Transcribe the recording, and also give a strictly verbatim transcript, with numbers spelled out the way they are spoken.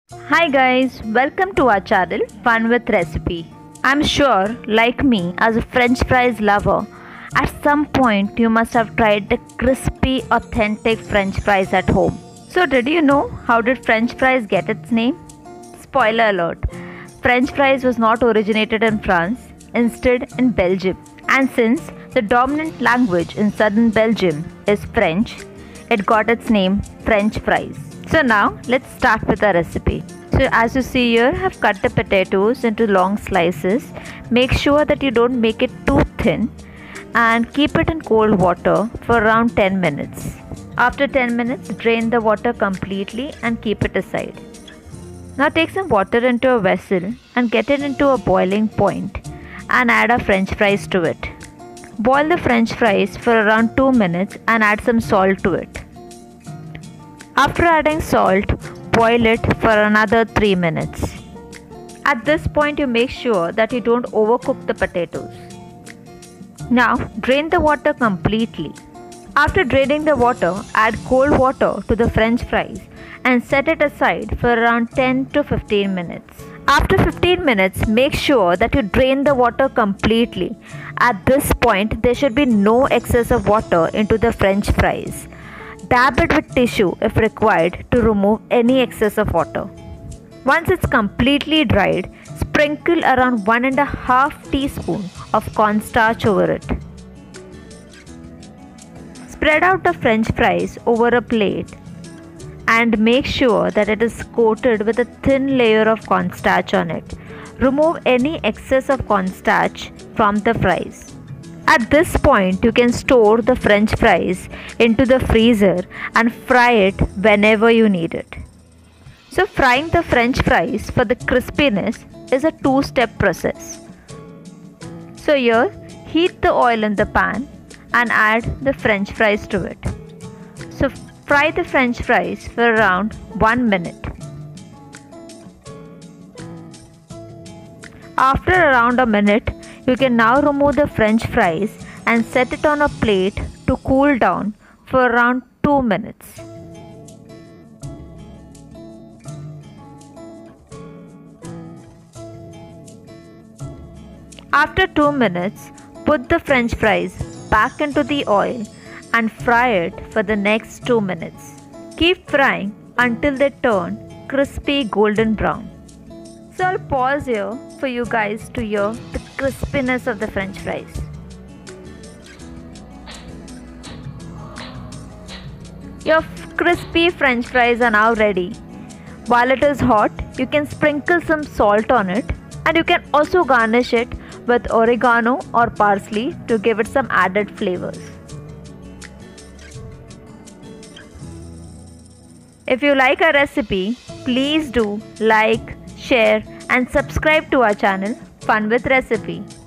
Hi guys, welcome to our channel Fun with Recipe. I'm sure, like me, as a French fries lover, at some point you must have tried the crispy, authentic French fries at home. So, did you know how did French fries get its name? Spoiler alert: French fries was not originated in France, instead in Belgium. And since the dominant language in southern Belgium is French, it got its name French fries. So now let's start with our recipe. So as you see here, I have cut the potatoes into long slices. Make sure that you don't make it too thin and keep it in cold water for around ten minutes. After ten minutes, drain the water completely and keep it aside. Now take some water into a vessel and get it into a boiling point and add our French fries to it. Boil the French fries for around two minutes and add some salt to it. After adding salt, boil it for another three minutes. At this point, you make sure that you don't overcook the potatoes. Now, drain the water completely. After draining the water, add cold water to the French fries and set it aside for around ten to fifteen minutes. After fifteen minutes, make sure that you drain the water completely. At this point, there should be no excess of water into the French fries. Dab it with tissue if required to remove any excess of water. Once it's completely dried, sprinkle around one and a half teaspoon of cornstarch over it. Spread out the French fries over a plate and make sure that it is coated with a thin layer of cornstarch on it. Remove any excess of cornstarch from the fries. At this point, you can store the French fries into the freezer and fry it whenever you need it. So frying the French fries for the crispiness is a two-step process. So here, heat the oil in the pan and add the French fries to it. So fry the French fries for around one minute. After around a minute, you can now remove the French fries and set it on a plate to cool down for around two minutes. After two minutes, put the French fries back into the oil and fry it for the next two minutes. Keep frying until they turn crispy golden brown. So I'll pause here for you guys to hear the crispiness of the French fries. Your crispy French fries are now ready. While it is hot, you can sprinkle some salt on it, and you can also garnish it with oregano or parsley to give it some added flavors. If you like our recipe, please do like, share and subscribe to our channel Fun with Recipe.